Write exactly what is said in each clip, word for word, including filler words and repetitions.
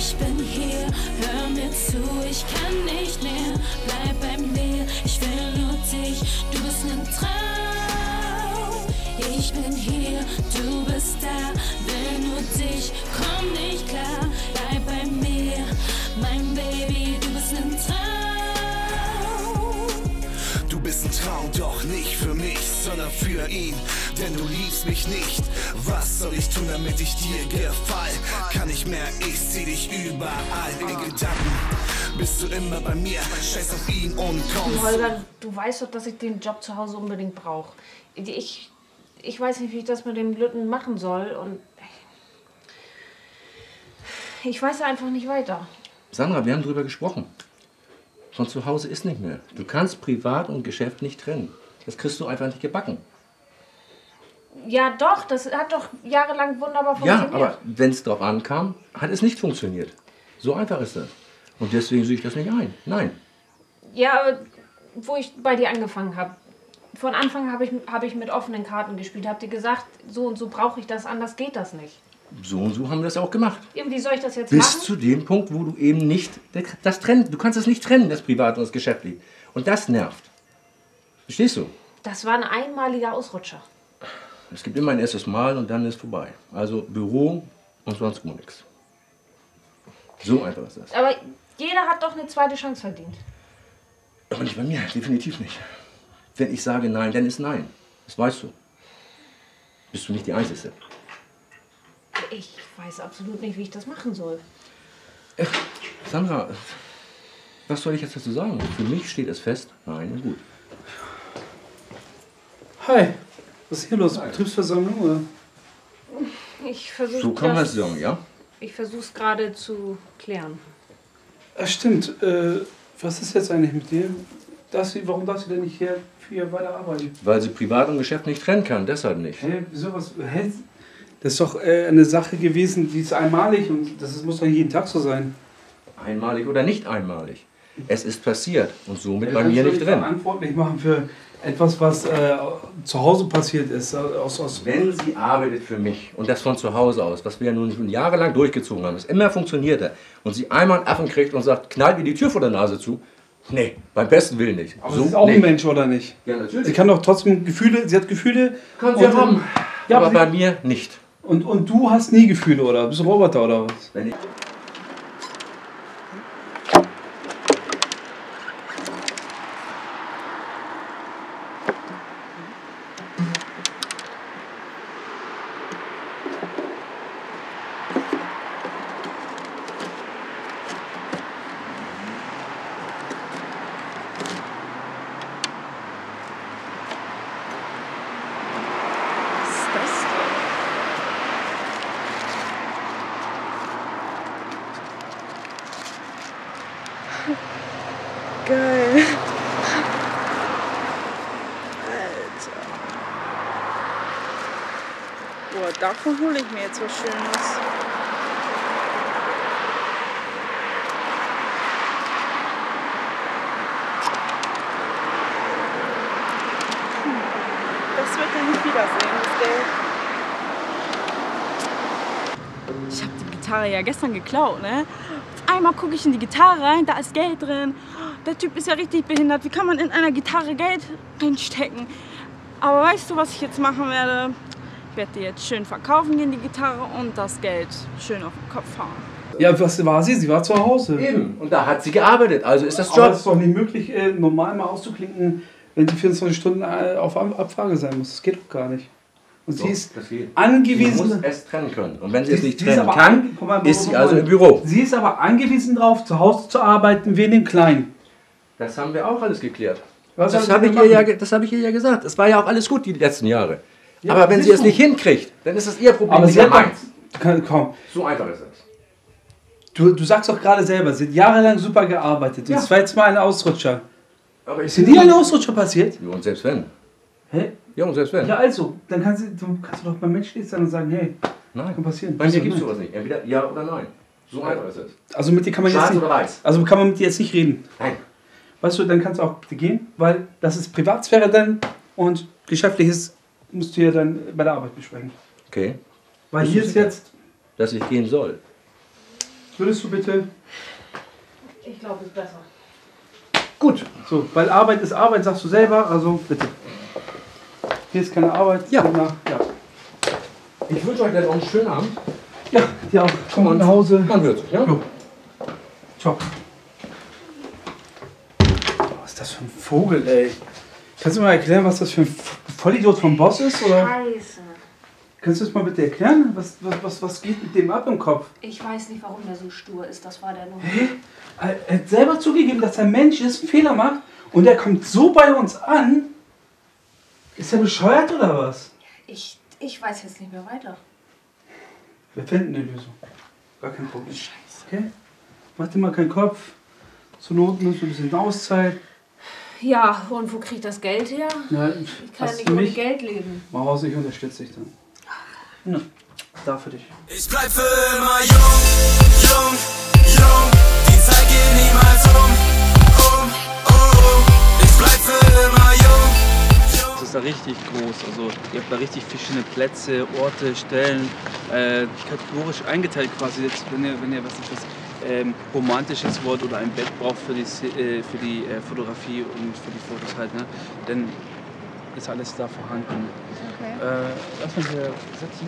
Ich bin hier, hör mir zu, ich kann nicht mehr. Bleib bei mir, ich will nur dich, du bist ein Traum. Ich bin hier, du bist da, will nur dich, komm nicht klar. Bleib bei mir, mein Baby, du bist ein Traum. Du bist ein Traum, doch nicht für mich, sondern für ihn, denn du liebst mich nicht. Was soll ich tun, damit ich dir gefall? Kann nicht mehr, ich zieh dich überall. In den Gedanken bist du immer bei mir, scheiß auf ihn und komm. Holger, du weißt doch, dass ich den Job zu Hause unbedingt brauche. Ich, ich weiß nicht, wie ich das mit dem Blöden machen soll und ich weiß einfach nicht weiter. Sandra, wir haben drüber gesprochen. Von zu Hause ist nicht mehr. Du kannst Privat und Geschäft nicht trennen. Das kriegst du einfach nicht gebacken. Ja doch, das hat doch jahrelang wunderbar funktioniert. Ja, aber wenn es drauf ankam, hat es nicht funktioniert. So einfach ist das. Und deswegen sehe ich das nicht ein. Nein. Ja, aber wo ich bei dir angefangen habe, von Anfang habe ich, hab ich mit offenen Karten gespielt. Habt ihr gesagt, so und so brauche ich das, anders geht das nicht. So und so haben wir das auch gemacht. Ja, wie soll ich das jetzt Bis machen? Bis zu dem Punkt, wo du eben nicht das trennen. Du kannst das nicht trennen, das Privat und das Geschäftliche. Und das nervt. Verstehst du? Das war ein einmaliger Ausrutscher. Es gibt immer ein erstes Mal und dann ist vorbei. Also Büro und sonst gar nichts. So einfach ist das. Aber jeder hat doch eine zweite Chance verdient. Aber nicht bei mir, definitiv nicht. Wenn ich sage nein, dann ist nein. Das weißt du. Bist du nicht die Einzige. Ich weiß absolut nicht, wie ich das machen soll. Ach, Sandra, was soll ich jetzt dazu sagen? Für mich steht es fest, nein und gut. Hi, was ist hier los? Hi. Betriebsversammlung oder? Ich versuche So kann man es sagen, ja? Ich versuche es gerade zu klären. Ach stimmt, äh, was ist jetzt eigentlich mit dir? Darf sie, warum darf sie denn nicht hier für ihr weiter arbeiten? Weil sie Privat und Geschäft nicht trennen kann, deshalb nicht. Hä, wieso was? Hä? Das ist doch äh, eine Sache gewesen, die ist einmalig und das ist, muss doch jeden Tag so sein. Einmalig oder nicht einmalig. Es ist passiert und somit ja, bei mir nicht drin. Verantwortlich machen für etwas, was äh, zu Hause passiert ist. Aus, aus Wenn sie arbeitet für mich und das von zu Hause aus, was wir ja nun schon jahrelang durchgezogen haben, es immer funktionierte und sie einmal einen Affen kriegt und sagt, knallt ihr die Tür vor der Nase zu, nee, beim besten Willen nicht. Aber so sie ist auch nicht. ein Mensch, oder nicht? Ja, natürlich. Sie kann doch trotzdem Gefühle, sie hat Gefühle. Kann sie haben, ja, aber sie, bei mir nicht. Und, und du hast nie Gefühle, oder? Bist du Roboter, oder was? Wenn ich Geil. Alter. Boah, davon hole ich mir jetzt was Schönes. Hm. Das wird er nicht wiedersehen, das Geld. Ich habe die Gitarre ja gestern geklaut, ne? Auf einmal gucke ich in die Gitarre rein, da ist Geld drin. Der Typ ist ja richtig behindert. Wie kann man in einer Gitarre Geld reinstecken? Aber weißt du, was ich jetzt machen werde? Ich werde die jetzt schön verkaufen gehen, die Gitarre, und das Geld schön auf den Kopf hauen. Ja, was war sie? Sie war zu Hause. Eben. Und da hat sie gearbeitet, also ist das Aber Job. es ist doch nicht möglich, äh, normal mal auszuklinken, wenn sie vierundzwanzig Stunden äh, auf Abfrage sein muss. Das geht doch gar nicht. Und So, sie ist das geht. angewiesen. Sie muss es trennen können. Und wenn sie es Sie- nicht sie ist trennen aber kann, an- guck mal, ist sie Moment. also im Büro. Sie ist aber angewiesen darauf, zu Hause zu arbeiten, wegen dem Kleinen. Das haben wir auch alles geklärt. Was Das soll habe sie ich, denn ihr ja, machen? ge- das hab ich ihr ja gesagt. Es war ja auch alles gut die letzten Jahre. Ja, aber wenn siehst sie es du. nicht hinkriegt, dann ist es ihr Problem, Aber nicht sie hat meins. doch, kann- komm, So einfach ist es. du, du sagst doch gerade selber, sie hat jahrelang super gearbeitet. Ja. Und es war jetzt mal ein Ausrutscher. Aber ich Ist dir nie ein Ausrutscher passiert? Ja, und selbst wenn. Hä? Ja, und selbst wenn. Ja, also, dann kannst du, du kannst du doch beim menschlich sein und sagen, hey, Nein. kann passieren. Bei mir Passiert gibt es nicht. sowas nicht. Entweder ja oder nein. So einfach ist es. Also mit dir kann man jetzt Schwarz nicht, oder weiß. also kann man mit dir jetzt nicht reden. Nein. Weißt du, dann kannst du auch bitte gehen, weil das ist Privatsphäre dann und Geschäftliches musst du ja dann bei der Arbeit besprechen. Okay. Weil Bist hier du ist sicher? jetzt, Dass ich gehen soll. Würdest du bitte? Ich glaube, es ist besser. Gut. So, weil Arbeit ist Arbeit, sagst du selber, also bitte. Hier ist keine Arbeit. Ja. Nach, ja. Ich wünsche euch dann auch einen schönen Abend. Ja, dir auch. Komm mal nach Hause. Man hört sich, ja? Jo. Ciao. Was ist das für ein Vogel, ey? Kannst du mal erklären, was das für ein Vollidiot vom Boss ist? Oder? Scheiße. Kannst du das mal bitte erklären? Was, was, was, was geht mit dem ab im Kopf? Ich weiß nicht, warum der so stur ist. Das war der nur. Hä? Er hat selber zugegeben, dass er ein Mensch ist, einen Fehler macht und er kommt so bei uns an. Ist er bescheuert oder was? Ich, ich weiß jetzt nicht mehr weiter. Wir finden eine Lösung. Gar kein Problem. Okay? Mach dir mal keinen Kopf. Zur Not nimmst du ein bisschen Auszeit. Ja, und wo krieg ich das Geld her? Ja, Ich kann ja hast nicht du ohne mich? Geld leben. Mach aus, ich unterstütze dich dann. Ja, da für dich. Ich bleib für immer jung, jung, jung. Die Zeit geht niemals um, um, um. Ich bleib für immer jung. Das ist da richtig groß, also ihr habt da richtig verschiedene Plätze, Orte, Stellen, äh, kategorisch eingeteilt quasi. Jetzt, wenn ihr, wenn ihr was, etwas ähm, romantisches Wort oder ein Bett braucht für die, äh, für die äh, Fotografie und für die Fotos halt, ne, dann ist alles da vorhanden. Okay. Äh, lass mal hier sitzen.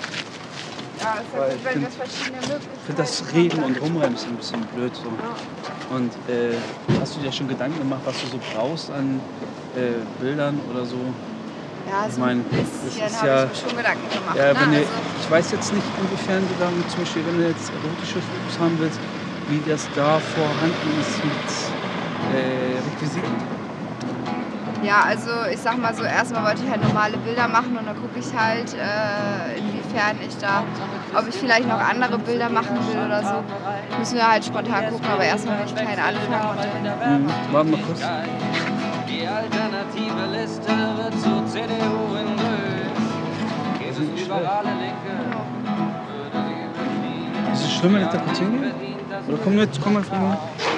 Ja, es Weil ist ich gut, wenn find- wir verschiedene Möglichkeiten Ich finde das Reden und Rumrennen ist ein bisschen blöd so. Und äh, hast du dir schon Gedanken gemacht, was du so brauchst an äh, Bildern oder so? Ja, Ich so mein, ein das bisschen ist habe ja- ich mir schon Gedanken gemacht. Ja, ne? wenn ihr, also, ich weiß jetzt nicht, inwiefern du dann zum Beispiel, wenn du jetzt erotische Fotos haben willst, wie das da vorhanden ist mit äh, Requisiten. ja, also ich sag mal so, erstmal wollte ich halt normale Bilder machen und dann gucke ich halt, äh, inwiefern ich da, ob ich vielleicht noch andere Bilder machen will oder so. Müssen wir halt spontan gucken, aber erstmal will ich keinen anfangen. Und dann, Mhm. Warte mal kurz. Die alternative Liste wird zu C D U in Grün. Geht es liberale Linke, würde sie verdienen. Ist es schlimm, wenn ich da kurz hingehe? Oder komm jetzt, komm mal fliegen.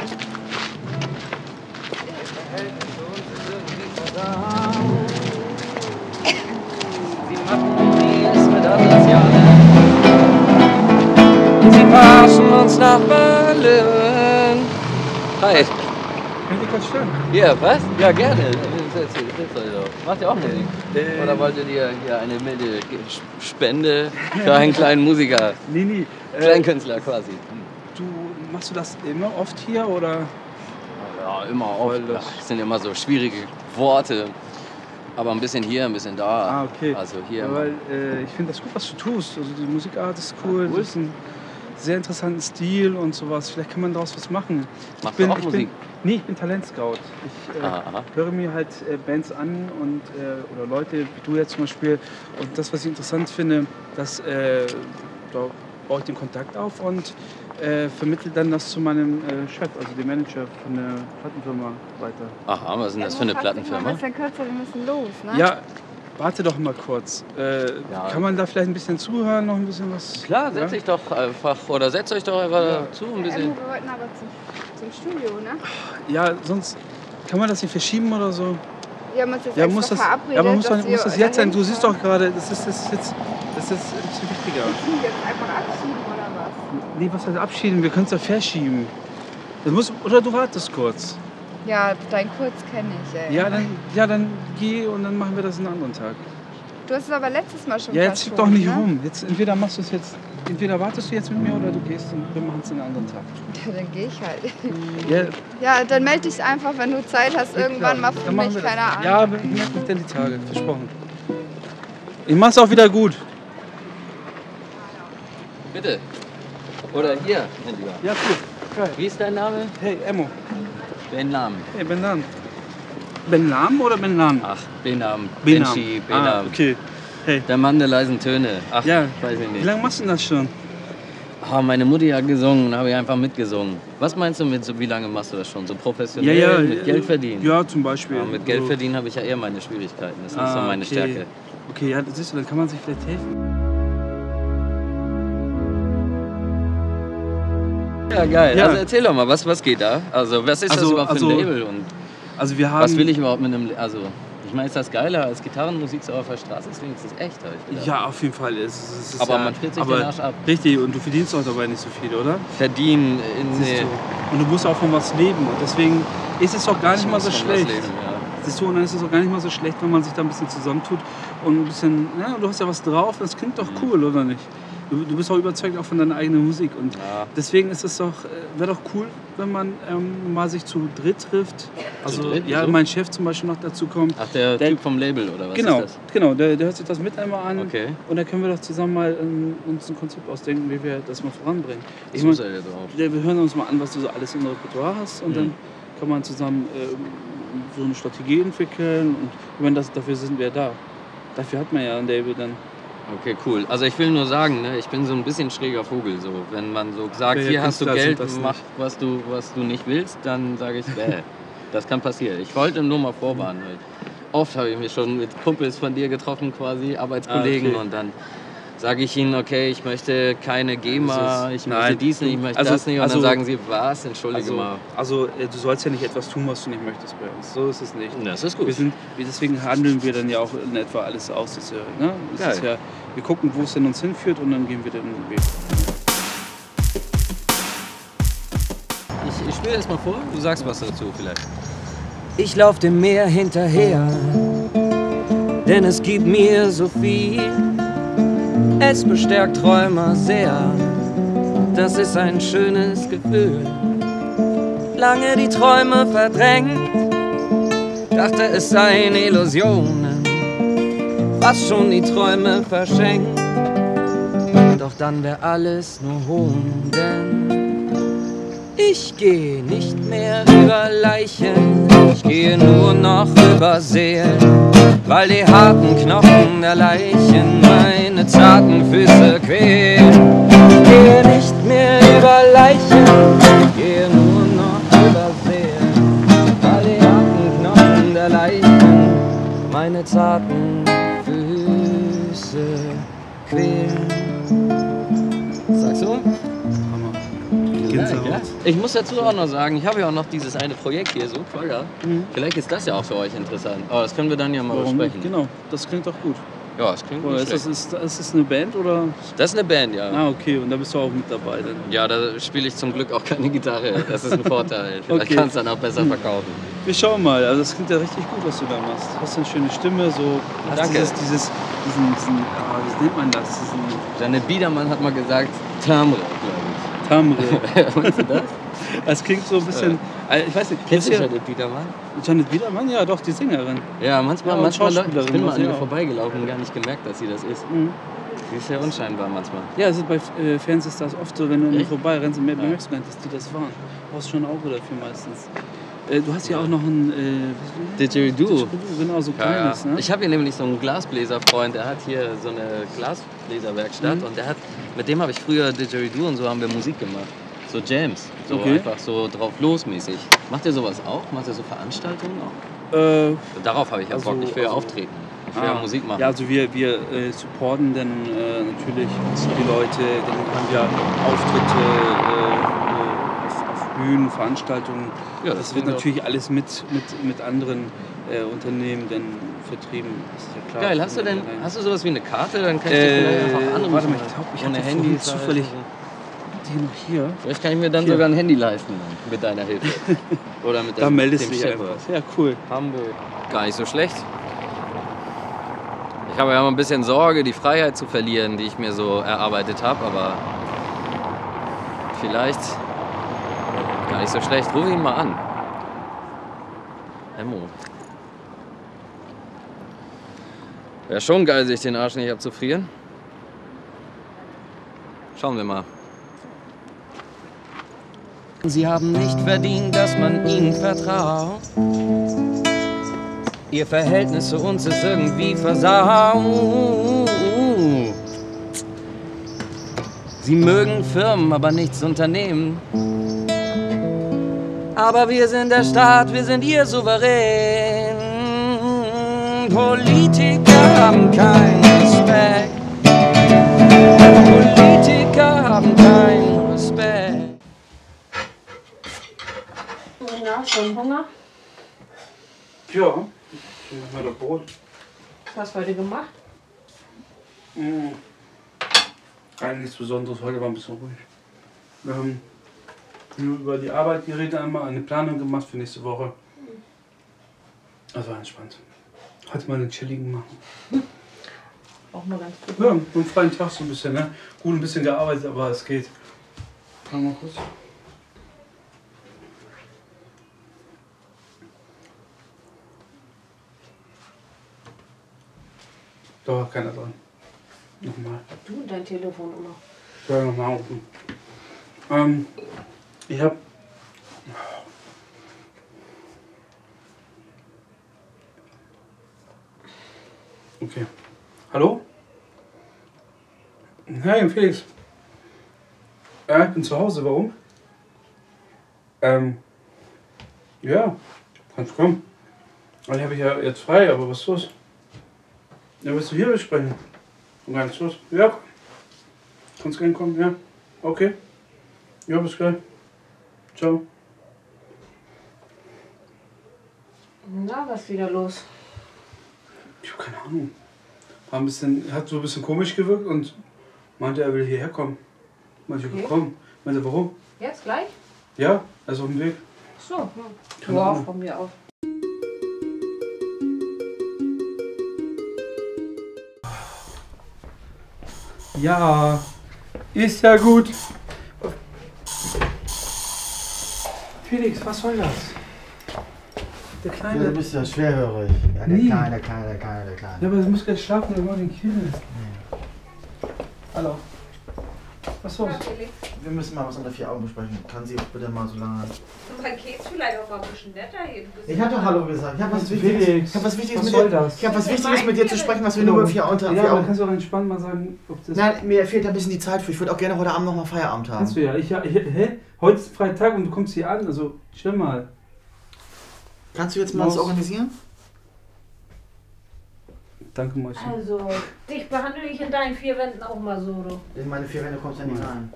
Sie machen Deals mit Asozialen. Sie verarschen uns nach Berlin. Hi. Kann ich dich kurz stören? Ja, was? Ja, gerne. Erzähl, erzähl doch. Macht ihr auch Musik? Oder wolltet ihr hier eine milde Spende für einen kleinen Musiker? Nee, nee. Äh, Kleinkünstler quasi. du, machst du das immer oft hier oder? Ja, immer auch. Weil das- Das sind immer so schwierige Worte. Aber ein bisschen hier, ein bisschen da. Ah, okay. Also hier. Ja, weil äh, ich finde das gut, was du tust. Also die Musikart ist cool. cool. Du hast einen sehr interessanten Stil und sowas. Vielleicht kann man daraus was machen. Machst ich bin, du auch ich Musik? Bin, nee, ich bin Talentscout. Ich äh, Aha, aha. höre mir halt äh, Bands an und äh, oder Leute wie du jetzt zum Beispiel. Und das, was ich interessant finde, dass äh, da baue ich den Kontakt auf und äh, vermittle dann das zu meinem äh, Chef, also dem Manager von der Plattenfirma weiter. Aha, was ist denn das für eine Mal Plattenfirma? ein bisschen kürzer, wir müssen los, ne? Ja, warte doch mal kurz. Äh, Ja. Kann man da vielleicht ein bisschen zuhören, noch ein bisschen was? Klar, setz ja? dich doch einfach, oder setzt euch doch einfach Ja. zu ein Ähm, bisschen. wir wollten aber zum, zum Studio, ne? Ja, sonst kann man das nicht verschieben oder so. Wir haben uns jetzt Ja, extra muss das, verabredet, ja, aber muss, dass doch, wir muss das jetzt sein? Du dahin siehst fahren. doch gerade, das ist, das ist jetzt das ist ein bisschen wichtiger. Hm, Jetzt einfach abschieben oder was? Nee, was heißt abschieben? Wir können es ja verschieben. Das muss, oder du wartest kurz. Ja, dein Kurz kenne ich, ey. Ja dann, ja, dann geh und dann machen wir das einen anderen Tag. Du hast es aber letztes Mal schon Ja, jetzt schieb doch verschoben, nicht ne? rum. Jetzt, entweder machst du es jetzt, entweder wartest du jetzt mit mir oder du gehst und wir machen es einen anderen Tag. Ja, dann gehe ich halt. Ja, Ja, dann melde dich einfach, wenn du Zeit hast, irgendwann mal für dann machen mich, wir das. keine Ahnung. Ja, ich merke mich dann die Tage, versprochen. Ich mach's auch wieder gut. Bitte. Oder hier, mein Lieber. Ja, cool. Geil. Wie ist dein Name? Hey, Emmo. Ben Nam. Hey, Ben Lam. Ben Lam oder Ben Lam? Ach, Benam. Benam. Benchi, Ah, Benam. okay. Hey. Der Mann der leisen Töne. Ach, Ja. weiß ich Wie nicht. lange machst du denn das schon? Ah, meine Mutti hat gesungen, habe ich einfach mitgesungen. Was meinst du mit so, wie lange machst du das schon? So professionell, Ja, ja. mit Geld verdienen? Ja, zum Beispiel. Ja, mit Geld So. verdienen habe ich ja eher meine Schwierigkeiten. Das ist nicht so Ah, meine okay. Stärke. Okay, ja, siehst du, dann kann man sich vielleicht helfen. Ja, geil. Ja. Also erzähl doch mal, was, was geht da? Also was ist Also- das überhaupt für also- ein Label? Und Also wir haben... was will ich überhaupt mit einem... Also Ich meine, ist das geiler als Gitarrenmusik so auf der Straße? Ist wenigstens echt, habe ich gedacht. Ja, auf jeden Fall. Es, ist- es ist Aber ja, man friert sich aber den Arsch ab. Richtig, und du verdienst auch dabei nicht so viel, oder? Verdienen in Siehst du. Und du musst auch von was leben. Und deswegen ist es auch gar nicht mal so schlecht. Leben, ja. Siehst du, und dann ist es auch gar nicht mal so schlecht, wenn man sich da ein bisschen zusammentut und ein bisschen, ja, du hast ja was drauf, das klingt doch cool, oder nicht? Du, du bist auch überzeugt auch von deiner eigenen Musik und Ja. deswegen ist es doch, äh, wäre doch cool, wenn man ähm, mal sich zu dritt trifft. Also dritt? ja, Wieso? mein Chef zum Beispiel noch dazu kommt. Ach, der, Der- Typ vom Label, oder was Genau, ist das? genau, der, der hört sich das mit einmal an Okay. und dann können wir doch zusammen mal ähm, uns ein Konzept ausdenken, wie wir das mal voranbringen. Ich Ich muss mein, ja drauf. wir hören uns mal an, was du so alles im Repertoire hast und Mhm. dann kann man zusammen ähm, so eine Strategie entwickeln und ich meine, das, dafür sind wir da. Dafür hat man ja ein Label dann. Okay, cool. Also ich will nur sagen, ne, ich bin so ein bisschen schräger Vogel. So. Wenn man so sagt, Ja, hier hast du Künstler Geld, sind das mach nicht. was du, was du nicht willst, dann sage ich, bäh. Das kann passieren. Ich wollte nur mal vorwarnen. Halt. Oft habe ich mich schon mit Kumpels von dir getroffen, quasi, Arbeitskollegen. Ah, okay. Und dann sage ich ihnen, okay, ich möchte keine GEMA, Das ist- ich möchte nein. dies nicht, ich möchte Also- das nicht. Und also- dann sagen sie, was, entschuldige Also, mal. also äh, du sollst ja nicht etwas tun, was du nicht möchtest bei uns. So ist es nicht. Das ist gut. Wir sind, wir, deswegen handeln wir dann ja auch in etwa alles aus. Das ist ja, ne? das ist Geil. ja, wir gucken, wo es denn uns hinführt und dann gehen wir den Weg. Ich, ich spiele erst mal vor, du sagst was dazu vielleicht. Ich lauf dem Meer hinterher, denn es gibt mir so viel. Es bestärkt Träumer sehr, das ist ein schönes Gefühl. Lange die Träume verdrängt, dachte es seien Illusionen, fast schon die Träume verschenkt. Doch dann wär alles nur Hohn, denn ich gehe nicht mehr über Leichen, ich gehe nur noch über Seelen, weil die harten Knochen der Leichen meine zarten Füße quälen. Ich gehe nicht mehr über Leichen, ich gehe nur noch über Seelen, weil die harten Knochen der Leichen meine zarten Füße quälen. Sagst du? Gänsehaut. Ja, ich muss dazu auch noch sagen, ich habe ja auch noch dieses eine Projekt hier, so Quagga. Vielleicht ist das ja auch für euch interessant. Aber das können wir dann ja mal Warum nicht? besprechen. Genau, das klingt doch gut. Ja, das klingt Oder nicht ist, das, schlecht. ist, ist das eine Band oder? Das ist eine Band, ja. Ah, okay, und da bist du auch mit dabei dann. Ja, da spiele ich zum Glück auch keine Gitarre. Das ist ein Vorteil. Vielleicht Okay. kannst du dann auch besser verkaufen. Wir schauen mal, also das klingt ja richtig gut, was du da machst. Du hast eine schöne Stimme, so hast Danke. dieses, dieses, diesen, diesen, ah, wie nennt man das? Diesen Janet Biedermann hat mal gesagt, Tamre, glaube Tamre. ich. Meinst du das? Das klingt so ein bisschen, äh, ich weiß nicht, Kennst du ja Janet Biedermann? Janet Biedermann? Ja, doch, die Sängerin. Ja, manchmal, Ja, und manchmal Leute, ich Schauspielerin bin mal war an sie ihr auch. vorbeigelaufen und gar nicht gemerkt, dass sie das ist. Mhm. Sie ist ja unscheinbar manchmal. Ja, es ist bei äh, Fernsehstars oft so, wenn du an ihnen Echt? vorbeirennst, mehr bemerkst du gar nicht, dass die das waren. Du brauchst schon ein Auge dafür meistens. Äh, du hast ja auch noch ein äh, Didgeridoo. Didgeridoo, genau, so Ja, ja. kleines, ne? Ich habe hier nämlich so einen Glasbläserfreund, der hat hier so eine Glasbläserwerkstatt Mhm. und der hat, mit dem habe ich früher Didgeridoo und so haben wir Musik gemacht. So Jams, so Okay. einfach so drauf losmäßig. Macht ihr sowas auch? Macht ihr so Veranstaltungen auch? Äh, Darauf habe ich ja Also- Bock, ich will ja also- auftreten. Ich will ja Musik machen. Ja, also wir, wir äh, supporten dann äh, natürlich die Leute, dann haben wir Auftritte äh, äh, auf, auf Bühnen, Veranstaltungen. Ja, das das wird klingt natürlich alles mit, mit, mit anderen äh, Unternehmen dann vertrieben, das ist ja klar. Geil, hast du denn, Nein. hast du sowas wie eine Karte? Dann kann ich dich Äh, vielleicht einfach anrufen. warte mal, ich glaube, ich Ohne hatte Handy vorhin ist halt- zufällig die noch hier. Vielleicht kann ich mir dann Hier. sogar ein Handy leisten dann, mit deiner Hilfe. Oder mit Da dem, meldest dem du dich Chef. einfach. Ja, cool. Hamburg. Gar nicht so schlecht. Ich habe ja immer ein bisschen Sorge, die Freiheit zu verlieren, die ich mir so erarbeitet habe, aber vielleicht gar nicht so schlecht. Ruf ihn mal an. Emo. Wäre schon geil, sich den Arsch nicht abzufrieren. Schauen wir mal. Sie haben nicht verdient, dass man ihnen vertraut. Ihr Verhältnis zu uns ist irgendwie versaut. Sie mögen Firmen, aber nichts unternehmen. Aber wir sind der Staat, wir sind ihr Souverän. Politiker haben keinen Respekt. Politiker haben keinen Respekt. Na, schon Hunger? Ja, Ich mach doch Brot. Was hast du heute gemacht? Mmh. Eigentlich nichts Besonderes, heute war ein bisschen ruhig. Wir haben nur über die Arbeit geredet, einmal eine Planung gemacht für nächste Woche. Das war entspannt. Heute mal einen chilligen machen. Auch nur ganz gut. Ja, einen freien Tag so ein bisschen, ne? Gut ein bisschen gearbeitet, aber es geht. Mal mal kurz. Da war keiner dran. Nochmal. Du und dein Telefon immer. Ich soll nochmal rufen. Ähm, ich hab. Okay. Hallo? Hey, Felix. Ja, ich bin zu Hause. Warum? Ähm. Ja, kannst kommen. Ich habe ich ja jetzt frei, aber was ist los? Ja, willst du hier besprechen? Und gar nichts los? Ja, komm. Kannst gerne kommen, ja. Okay. Ja, bis gleich. Ciao. Na, was ist wieder los? Ich habe keine Ahnung. War ein bisschen, hat so ein bisschen komisch gewirkt und meinte, er will hierher kommen. Meinte, Okay. komm. Meinte, warum? Jetzt gleich? Ja, er ist auf dem Weg. Ach so, ja. Keine Wow, Ahnung. von mir auf. Ja, ist ja gut. Felix, was soll das? Der Ja, Kleine. du bist ja schwerhörig. Ja, der Nee. Kleine, der Kleine, der Kleine, der Kleine. Ja, aber du musst gleich schlafen, wir wollen den Kind. Hallo. Was los? Wir müssen mal was unter vier Augen besprechen. Kann sie auch bitte mal so lange... Und dann geht's vielleicht auch mal ein bisschen netter hier. Du bist Ich hab doch Hallo gesagt. Ich hab was Felix, Wichtiges, ich hab was Wichtiges was mit soll dir. das? Ich hab was Wichtiges mit dir zu sprechen, was wir nur über vier, unter, Ja, vier aber Augen... kannst du auch entspannt mal sagen, ob das... Nein, mir fehlt ein bisschen die Zeit für. Ich würde auch gerne heute Abend noch mal Feierabend haben. Kannst du ja. Ich, ja ich, hä? Heute ist Freitag und du kommst hier an, also stell mal. Kannst du jetzt mal was organisieren? Danke, Mäuschen. Also, dich behandle ich in deinen vier Wänden auch mal so, du. In meine vier Wände kommst du ja nicht rein.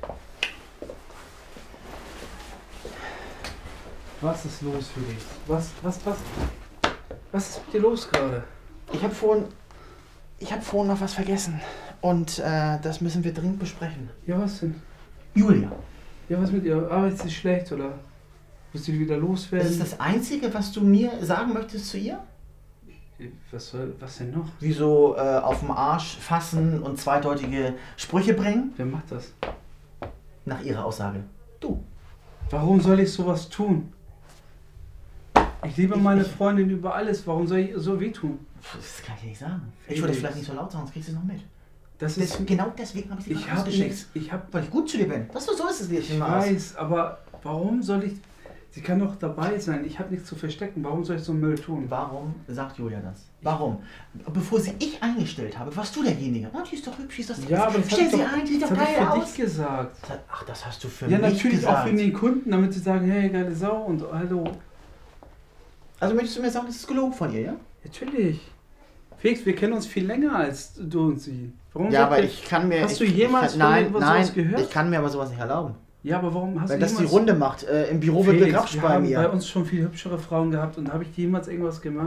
Was ist los, Felix? Was, was, was? Was ist mit dir los gerade? Ich habe vorhin... Ich habe vorhin noch was vergessen. Und äh, das müssen wir dringend besprechen. Ja, was denn? Julia. Ja, was mit ihr? Arbeitet sie schlecht oder musst du wieder loswerden? Das ist das Einzige, was du mir sagen möchtest zu ihr? Was soll, was denn noch? Wie so äh, auf dem Arsch fassen und zweideutige Sprüche bringen? Wer macht das? Nach ihrer Aussage. Du. Warum soll ich sowas tun? Ich liebe meine Freundin über alles. Warum soll ich so wehtun? Das kann ich nicht sagen. Ich Felix. würde vielleicht nicht so laut sagen, sonst kriegst du es noch mit. Das Das ist, genau deswegen habe ich sie ich gerade habe rausgeschickt. nichts. Ich habe. Weil ich gut zu dir bin. Das so ist es nicht Ich weiß, aber warum soll ich. Sie kann doch dabei sein. Ich habe nichts zu verstecken. Warum soll ich so einen Müll tun? Warum sagt Julia das? Warum? Bevor sie ich eingestellt habe, warst du derjenige. Ah, die ist doch hübsch, die ist das. Ja, aber das Stell hab sie ich doch, ein, die sieht das doch hab ich geil für aus. dich gesagt. Ach, das hast du für Ja, mich natürlich gesagt. auch für den Kunden, damit sie sagen, hey, geile Sau und hallo. Also möchtest du mir sagen, das ist gelogen von ihr, ja? Natürlich. Felix, wir kennen uns viel länger als du und sie. Warum Ja, aber sollte- ich kann mir... Hast ich, du jemals ich kann, nein, von nein, sowas gehört? ich kann mir aber sowas nicht erlauben. Ja, aber warum hast Wenn du das die jemals... Runde macht, äh, im Büro wird Felix, begrapscht wir bei haben mir. bei uns schon viel hübschere Frauen gehabt und habe ich jemals irgendwas gemacht?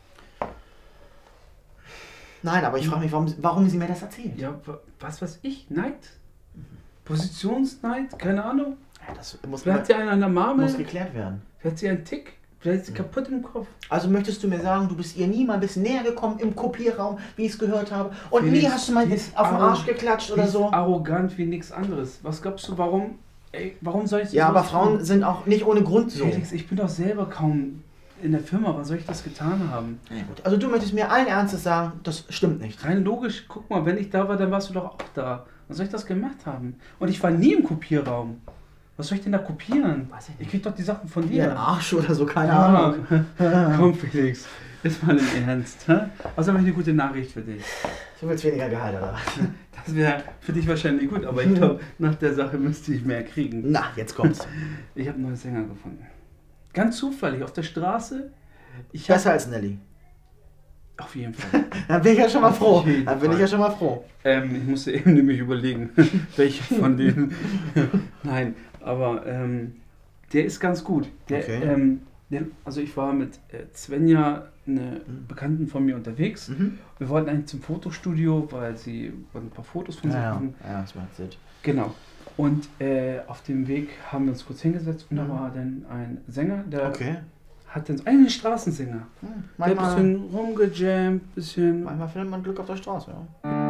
Nein, aber ich frage mich, warum, warum sie mir das erzählt. Ja, wa- was weiß ich? Neid? Positionsneid? Keine Ahnung. Ja, das muss, Vielleicht hat sie einen an der Marmel, muss geklärt werden. vielleicht hat sie einen Tick, vielleicht ist sie kaputt im Kopf. Also möchtest du mir sagen, du bist ihr nie mal ein bisschen näher gekommen im Kopierraum, wie ich es gehört habe, und Felix, nie hast du mal die ist auf den arro- Arsch geklatscht die oder ist so? arrogant wie nichts anderes. Was glaubst du, warum, ey, warum soll ich so Ja, aber sowas Frauen tun? sind auch nicht ohne Grund so. Felix, ich bin doch selber kaum in der Firma, was soll ich das getan haben? Ja, gut. Also du möchtest mir allen Ernstes sagen, das stimmt nicht. Rein logisch, guck mal, wenn ich da war, dann warst du doch auch da. Was soll ich das gemacht haben? Und ich war nie im Kopierraum. Was soll ich denn da kopieren? Weiß ich Ich krieg doch die Sachen von Wie ein dir. Arsch oder so, keine Ja. Ahnung. Komm, Felix, ist mal im Ernst. Hä? Also habe ich eine gute Nachricht für dich. Du willst weniger Gehalt, oder was? Das wäre für dich wahrscheinlich gut, aber ich glaube, nach der Sache müsste ich mehr kriegen. Na, jetzt kommt's. Ich habe einen neuen Sänger gefunden. Ganz zufällig, auf der Straße. Ich hab, Besser als Nelly. auf jeden Fall. Dann bin ich ja schon mal Auf froh. jeden Dann bin ich Fall. ja schon mal froh. Ähm, ich musste eben nämlich überlegen, welche von denen. Nein, aber ähm, der ist ganz gut. Der, Okay. ähm, Also ich war mit äh, Svenja, eine Bekannten von mir, unterwegs. Mhm. Wir wollten eigentlich zum Fotostudio, weil sie wollten ein paar Fotos von Ja, sich ja. machen. Ja, das war erzählt. Genau. Und äh, auf dem Weg haben wir uns kurz hingesetzt und Mhm. da war dann ein Sänger, der Okay. hat dann so einen Straßensänger. Hm, Der hat manchmal, ein bisschen rumgejammt, bisschen. manchmal findet man Glück auf der Straße, ja.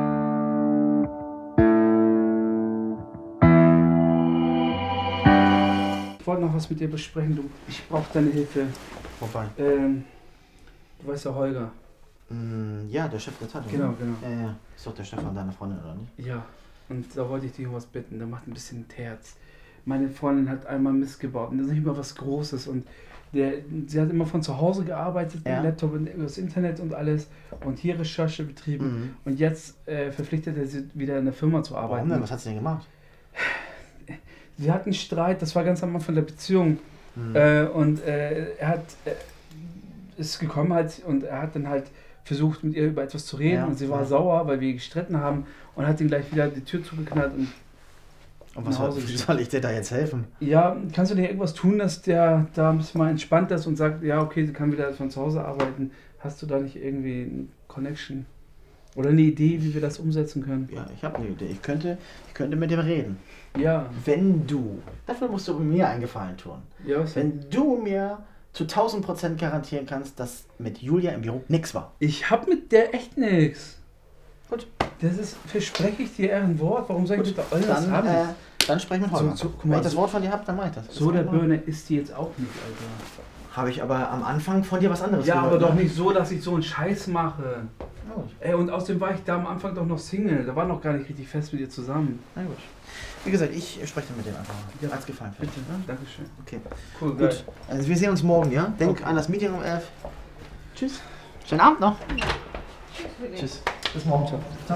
Ich wollte noch was mit dir besprechen. Du, ich brauche deine Hilfe. Wobei? Ähm, du weißt ja Holger. Mm, ja, der Chef der Zeitung. Genau, ne? genau. Ja, ja. Ist doch der Stefan deiner Freundin, oder nicht? Ja, und da wollte ich dich um was bitten. Der macht ein bisschen Terz. Meine Freundin hat einmal Mist gebaut und das ist nicht mal was Großes. Und der, sie hat immer von zu Hause gearbeitet, Ja. mit Laptop und übers Internet und alles. Und hier Recherche betrieben. Mhm. Und jetzt äh, verpflichtet er sie wieder in der Firma zu arbeiten. Warum denn? Was hat sie denn gemacht? Sie hatten einen Streit, das war ganz am Anfang der Beziehung. Mhm. Äh, und äh, er hat äh, ist gekommen halt und er hat dann halt versucht mit ihr über etwas zu reden Ja, und sie war ja. sauer, weil wir gestritten haben und hat ihm gleich wieder die Tür zugeknallt und Und was nach Hause soll, wie geschickt. soll ich dir da jetzt helfen? Ja, kannst du dir irgendwas tun, dass der da ein bisschen mal entspannt ist und sagt, ja okay, sie kann wieder von zu Hause arbeiten. Hast du da nicht irgendwie eine Connection oder eine Idee, wie wir das umsetzen können? Ja, ich habe eine Idee. Ich könnte, ich könnte mit dem reden. Ja. Wenn du, dafür musst du mir einen Gefallen tun. Ja, was denn? Wenn du mir zu tausend Prozent garantieren kannst, dass mit Julia im Büro nichts war. Ich hab mit der echt nichts. Gut. Das ist, verspreche ich dir eher ein Wort. Warum soll ich Gut, mit der Olle das dann, haben? äh, dann sprech mit Holger. So, so, guck Wenn mal, ich das so- Wort von dir habe, dann mach ich das. So der Birne ist die jetzt auch nicht, Alter. Habe ich aber am Anfang von dir was anderes Ja, gehört. aber doch ne? nicht so, dass ich so einen Scheiß mache. Na gut. Ey, und außerdem war ich da am Anfang doch noch Single. Da war noch gar nicht richtig fest mit ihr zusammen. Na gut. Wie gesagt, ich spreche dann mit dem einfach mal. Ja. Als Gefallen. Bitte, ne? Dankeschön. Okay. Cool, geil. Gut. Also wir sehen uns morgen, ja? Denk Okay. an das Meeting um elf. Tschüss. Schönen Abend noch. Tschüss. Bis morgen. Ciao. Ciao.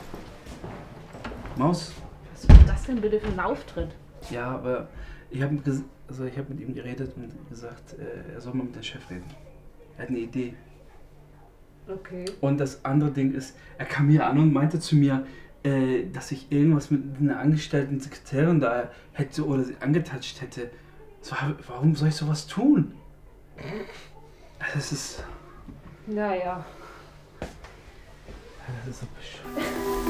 Maus? Was ist das denn bitte für ein Auftritt? Ja, aber ich habe also ich hab mit ihm geredet und gesagt, äh, er soll mal mit dem Chef reden. Er hat eine Idee. Okay. Und das andere Ding ist, er kam hier an und meinte zu mir, äh, dass ich irgendwas mit einer angestellten Sekretärin da hätte oder sie angetatscht hätte. So, warum soll ich sowas tun? Das ist. Naja. Das ist so bescheuert.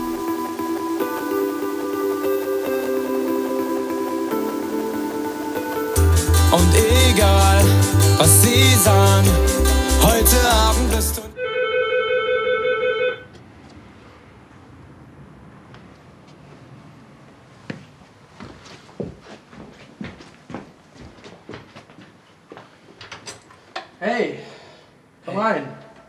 Und egal, was sie sagen, heute Abend bist du. Hey, komm rein.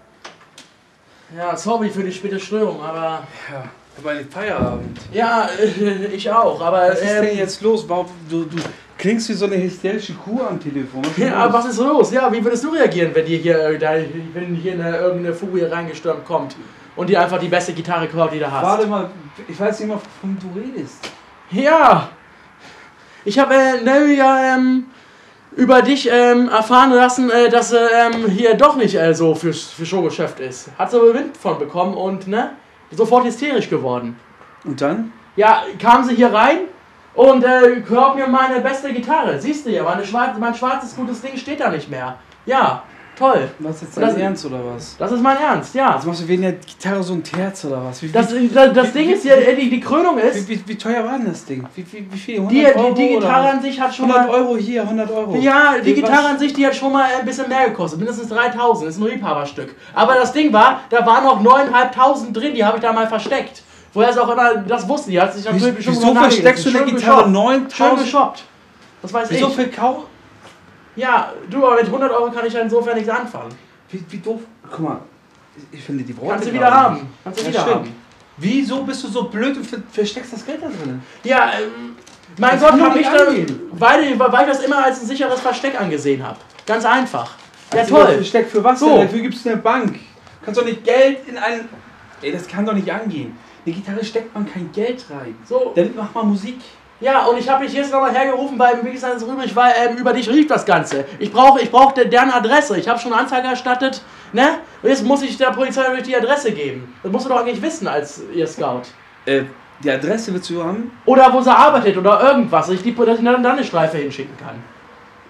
Ja, sorry für die späte Störung, aber... Ja, aber nicht Feierabend. Ja, äh, ich auch, aber... Was ist ähm, denn jetzt los? Warum, du, du klingst wie so eine hysterische Kuh am Telefon. Was ist Ja, los? aber was ist los? Ja, wie würdest du reagieren, wenn dir hier, äh, da, wenn hier eine, irgendeine Furie reingestürmt kommt und dir einfach die beste Gitarre klaut, die du hast? Warte mal, ich weiß nicht mal, wovon du redest. Ja! Ich habe äh, ne, ja, ähm, über dich ähm, erfahren lassen, äh, dass er ähm, hier doch nicht äh, so für, für Showgeschäft ist. Hat so Wind von bekommen und ne, sofort hysterisch geworden. Und dann? Ja, kam sie hier rein und äh, klaut mir meine beste Gitarre. Siehst du ja, meine schwarz, mein schwarzes gutes Ding steht da nicht mehr. Ja, toll. Was ist jetzt Und dein das- Ernst oder was? Das ist mein Ernst, ja. Jetzt machst du wegen der Gitarre so ein Terz oder was? Wie, Das, wie, das, das wie- Ding wie- ist ja, äh, die, die Krönung ist, Wie, wie, wie teuer war denn das Ding? Wie, wie, wie viel? die, hundert Euro die, die Gitarre oder? an sich hat schon hundert mal... Euro hier, hundert Euro. Ja, die Wie, Gitarre was? an sich, die hat schon mal ein bisschen mehr gekostet, mindestens dreitausend, ist ein Liebhaberstück. Aber das Ding war, da waren noch neuntausendfünfhundert drin, die habe ich da mal versteckt. Woher es auch immer das wusste, die hat sich natürlich Wie- schon wieso mal versteckst du eine Schön Gitarre? geshoppt. neuntausend? Schön geshoppt. Das weiß Wieso ich. viel Kau? Ja, du, aber mit hundert Euro kann ich ja insofern nichts anfangen. Wie, wie doof. Guck mal, ich finde die Worte Kannst du gerade wieder haben. nicht. Kannst du Ja, wieder stimmt. haben. Wieso bist du so blöd und ver versteckst das Geld da drin? Ja, ähm, mein Das Gott, kann doch hab ich nicht da, angehen. weil, weil ich das immer als ein sicheres Versteck angesehen habe. Ganz einfach. Ja, Also toll. Versteck für was So. denn? Dafür gibt es eine Bank. Du kannst doch nicht Geld in einen... Ey, das kann doch nicht angehen. Eine Gitarre steckt man kein Geld rein. So. Damit macht man Musik. Ja, und ich habe dich jetzt nochmal hergerufen, weil wie gesagt, es übrig war, ähm, über dich rief das Ganze. Ich brauche ich brauch de- deren Adresse. Ich habe schon eine Anzeige erstattet, ne? Und jetzt muss ich der Polizei natürlich die Adresse geben. Das musst du doch eigentlich wissen als ihr Scout. Äh, die Adresse willst du haben? Oder wo sie arbeitet oder irgendwas, dass ich, die, dass ich dann eine Streife hinschicken kann.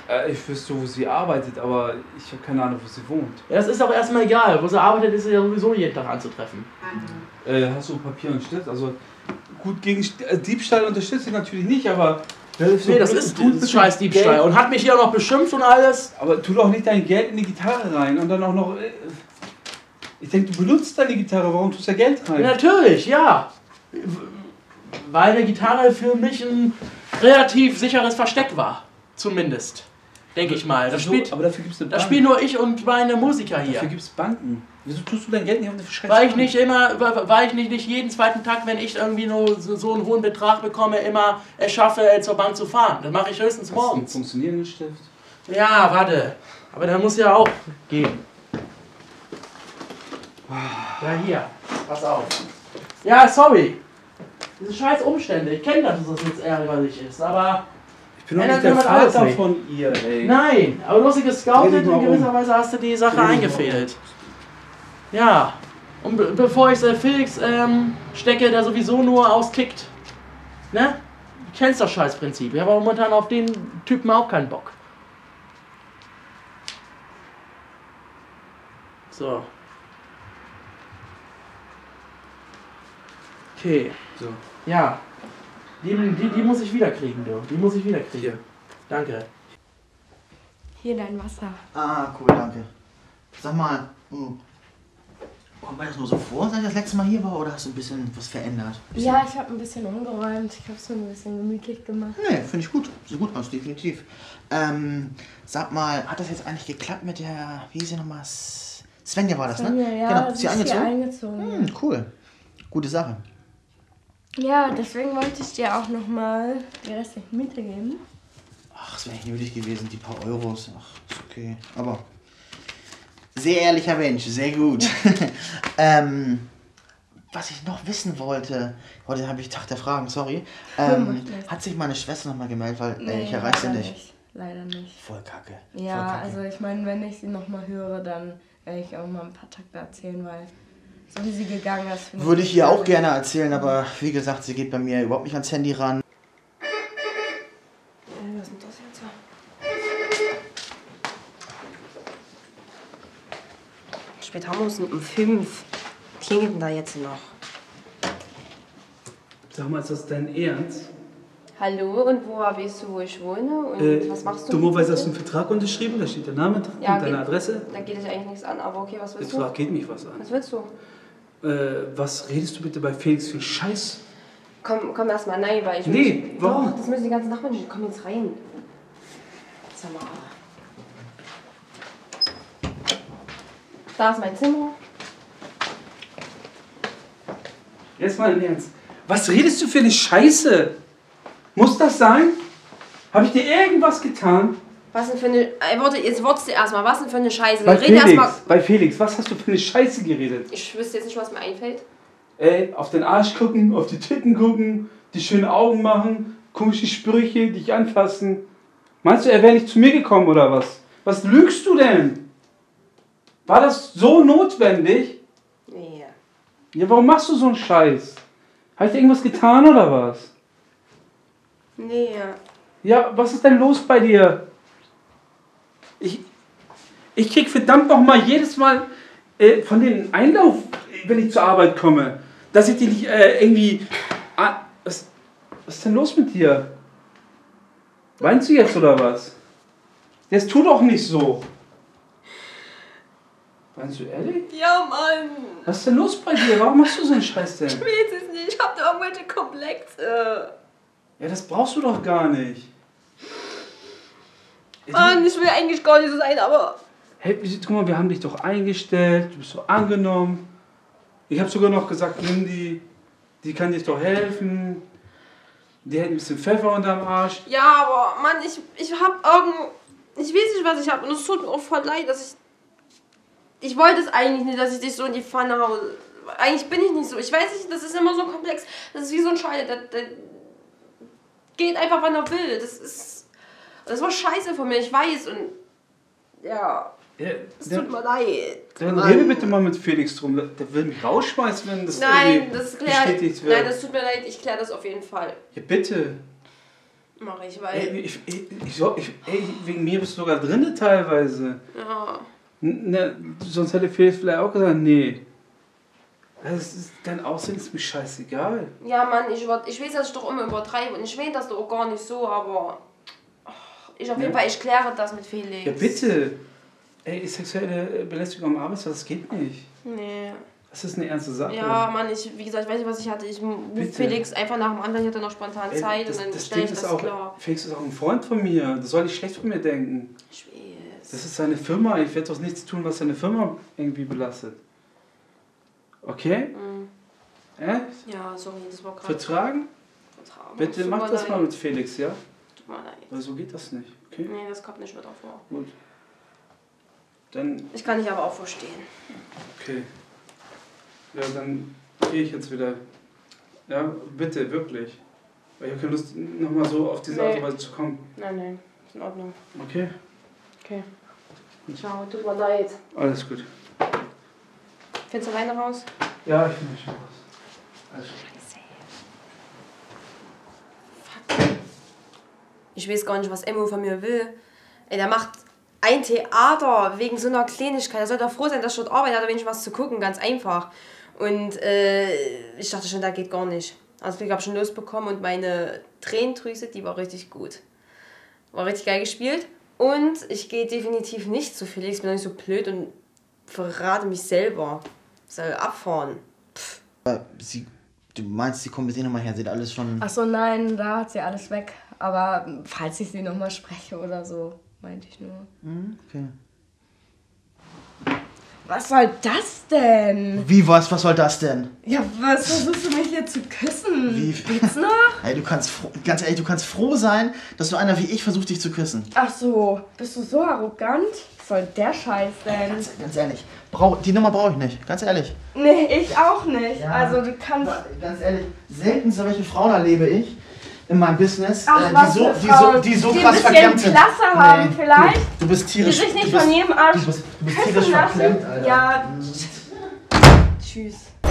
Äh, ich wüsste, wo sie arbeitet, aber ich habe keine Ahnung, wo sie wohnt. Ja, das ist auch erstmal egal. Wo sie arbeitet, ist sie ja sowieso jeden Tag anzutreffen. Äh, hast du Papier und Stift? Also gut, gegen äh, Diebstahl unterstütze ich natürlich nicht, aber... Das nee, das ist ein scheiß Diebstahl und hat mich hier auch noch beschimpft und alles. Aber tu doch nicht dein Geld in die Gitarre rein und dann auch noch... Äh, ich denke, du benutzt deine Gitarre, warum tust du da Geld rein? Ja, natürlich, ja. Weil eine Gitarre für mich ein relativ sicheres Versteck war. Zumindest. Denke ich mal. Das spielt, aber dafür gibt's eine Bank. Das spielen nur ich und meine Musiker hier. Dafür gibt es Banken. Wieso tust du dein Geld nicht auf eine Scheiße? Weil ich nicht immer, weil ich nicht, nicht jeden zweiten Tag, wenn ich irgendwie nur so, so einen hohen Betrag bekomme, immer es schaffe, zur Bank zu fahren. Das mache ich höchstens morgens. Hast du einen funktionierenden Stift? Ja, warte. Aber der muss ja auch gehen. Ja, hier. Pass auf. Ja, sorry. Diese scheiß Umstände. Ich kenne, dass das jetzt ärgerlich ist, aber... Ich bin doch nicht der Vater von ihr, ey. Nein, aber du hast sie gescoutet und in gewisser Weise hast du die Sache eingefädelt. Ja. Und be bevor ich äh, Felix ähm, stecke, der sowieso nur auskickt. Ne? Du kennst das Scheißprinzip. Ich habe momentan auf den Typen auch keinen Bock. So. Okay. So. Ja. Die, die, die muss ich wieder kriegen, du. Die muss ich wieder kriegen. Hier. Danke. Hier dein Wasser. Ah, cool, danke. Sag mal, hm, kommt mir das nur so vor, seit ich das letzte Mal hier war, oder hast du ein bisschen was verändert? Bisschen Ja, ich habe ein bisschen umgeräumt. Ich habe es mir ein bisschen gemütlich gemacht. Nee, finde ich gut. Sieht gut aus, definitiv. Ähm, sag mal, hat das jetzt eigentlich geklappt mit der, wie hieß sie nochmal? Svenja war das, Svenja, ne? ja, genau, sie ist sie ist hier eingezogen? eingezogen. Hm, cool. Gute Sache. Ja, deswegen wollte ich dir auch nochmal die restlichen Miete geben. Ach, es wäre nicht nötig gewesen, die paar Euros. Ach, ist okay. Aber sehr ehrlicher Mensch, sehr gut. ähm, was ich noch wissen wollte, heute habe ich Tag der Fragen, sorry. Ähm, hat sich meine Schwester nochmal gemeldet, weil äh, Nee, ich erreiche sie leider nicht. nicht. Leider nicht. Voll kacke. Ja, Voll kacke. also ich meine, wenn ich sie nochmal höre, dann werde ich auch mal ein paar Takte erzählen, weil so wie sie gegangen ist... finde Würde ich ihr das auch gerne erzählen, aber wie gesagt, sie geht bei mir überhaupt nicht ans Handy ran. Was ist das jetzt? Spät haben wir uns um fünf. Klingelt denn da jetzt noch? Sag mal, ist das dein Ernst? Hallo, und woher weißt du, wo ich wohne? Und Äh, was machst du? Dummerweise hast du einen Vertrag unterschrieben, da steht der Name drin Ja, und deine geht- Adresse. Da geht dich eigentlich nichts an, aber okay, was willst Der du? Vertrag geht mich was an. Was willst du? Äh, was redest du bitte bei Felix für einen Scheiß? Komm, komm erst mal, nein, weil ich... Nee, muss, warum? Doch, das müssen die ganzen Nachbarn nicht. Komm jetzt rein. Sag mal. Da ist mein Zimmer. Jetzt mal im Ernst. Was redest du für eine Scheiße? Muss das sein? Habe ich dir irgendwas getan? Was denn für eine... Ey, warte, jetzt wartest du erstmal. Was denn für eine Scheiße? Bei Red erst Felix, mal. bei Felix, was hast du für eine Scheiße geredet? Ich wüsste jetzt nicht, was mir einfällt. Ey, auf den Arsch gucken, auf die Titten gucken, die schönen Augen machen, komische Sprüche, dich anfassen. Meinst du, er wäre nicht zu mir gekommen oder was? Was lügst du denn? War das so notwendig? Nee. Ja, warum machst du so einen Scheiß? Habe ich dir irgendwas getan oder was? Nee. Ja, was ist denn los bei dir? Ich, ich krieg verdammt noch mal jedes Mal äh, von den Einlauf, wenn ich zur Arbeit komme, dass ich die nicht äh, irgendwie... Ah, was, was ist denn los mit dir? Weinst du jetzt oder was? Das tut doch nicht so. Weinst du ehrlich? Ja, Mann. Was ist denn los bei dir? Warum machst du so einen Scheiß denn? Ich weiß es nicht. Ich hab da irgendwelche Komplexe. Ja, das brauchst du doch gar nicht. Mann, ich will eigentlich gar nicht so sein, aber... Hey, guck mal, wir haben dich doch eingestellt, du bist so angenommen. Ich habe sogar noch gesagt, nimm die, die kann dir doch helfen. Die hat ein bisschen Pfeffer unterm Arsch. Ja, aber Mann, ich, ich hab irgend... Ich weiß nicht, was ich hab. Und es tut mir auch voll leid, dass ich... Ich wollte es eigentlich nicht, dass ich dich so in die Pfanne haue. Eigentlich bin ich nicht so. Ich weiß nicht, das ist immer so komplex. Das ist wie so ein Scheiß. Der, der geht einfach, wann er will. Das ist... Das war scheiße von mir, ich weiß. Und... Ja... Ja, Es der, tut mir leid. dann Mann. rede bitte mal mit Felix drum. Der, der will mich rausschmeißen, wenn das Nein, irgendwie das klärt. bestätigt wird. Nein, das tut mir leid, ich kläre das auf jeden Fall. Ja, bitte. Mach ich, weil... Ey, ich, ich, ich, ich, ey, wegen mir bist du sogar drinne teilweise. Ja. Ne, sonst hätte Felix vielleicht auch gesagt, nee. Das ist, dein Aussehen ist mir scheißegal. Ja, Mann, ich, ich weiß, dass ich doch immer übertreibe und ich weiß, dass du auch gar nicht so, aber... Ich auf jeden Ja. Fall, ich kläre das mit Felix. Ja, bitte. Ey, sexuelle Belästigung am Arbeitsplatz, das geht nicht. Nee. Das ist eine ernste Sache. Ja, Mann, ich, wie gesagt, ich weiß nicht, was ich hatte. Ich rufe Felix einfach nach dem anderen, ich hatte noch spontan Ey, Zeit das, und dann das stelle Ding ich ist das auch, klar. Felix ist auch ein Freund von mir. Das soll nicht schlecht von mir denken. Ich weiß. Das ist seine Firma. Ich werde doch nichts tun, was seine Firma irgendwie belastet. Okay? Mhm. Echt? Ja, sorry, das war gerade... Vertragen? Vertragen. Bitte Tut mach mir das leid. mal mit Felix, ja? Tut mir leid. Weil so geht das nicht. Okay? Nee, das kommt nicht wieder vor. Gut. Dann. Ich kann dich aber auch verstehen. Okay. Ja, dann gehe ich jetzt wieder. Ja, bitte, wirklich. Weil ich habe keine Lust, nochmal so auf diese Nee. Art und Weise zu kommen. Nein, nein, ist in Ordnung. Okay? Okay. Ciao, tut mir leid. Alles gut. Findest du alleine raus? Ja, ich finde schon was. Alles gut. Ich weiß gar nicht, was Emmo von mir will. Ey, der macht ein Theater wegen so einer Kleinigkeit. Er soll doch froh sein, dass ich dort arbeite, hat er wenigstens was zu gucken, ganz einfach. Und äh, ich dachte schon, das geht gar nicht. Also ich habe schon losbekommen und meine Tränendrüse, die war richtig gut. War richtig geil gespielt. Und ich gehe definitiv nicht zu Felix, bin doch nicht so blöd und verrate mich selber. Soll abfahren. Aber sie, du meinst, sie kommen mit denen nochmal her, sieht alles schon... Ach so, nein, da hat sie alles weg. Aber falls ich sie nochmal spreche oder so, meinte ich nur. Hm, okay. Was soll das denn? Wie, was, was soll das denn? Ja, was versuchst du mich hier zu küssen? Wie? Geht's noch? Ey, du kannst, froh, ganz ehrlich, du kannst froh sein, dass so einer wie ich versucht, dich zu küssen. Ach so, bist du so arrogant? Was soll der Scheiß denn? Ganz, ganz ehrlich, brauch, die Nummer brauche ich nicht, ganz ehrlich. Nee, ich auch nicht. Ja. Also du kannst... Ganz ehrlich, selten solche Frauen erlebe ich in meinem Business, Ach, äh, die, was so, für die, Frauen, so, die so die ein krass bisschen verklemmt sind. Klasse haben vielleicht. Du, du bist tierisch. Die sich nicht du bist, von jedem Arsch du bist, du bist küssen tierisch lassen. verklemmt, Alter. Ja. Tschüss.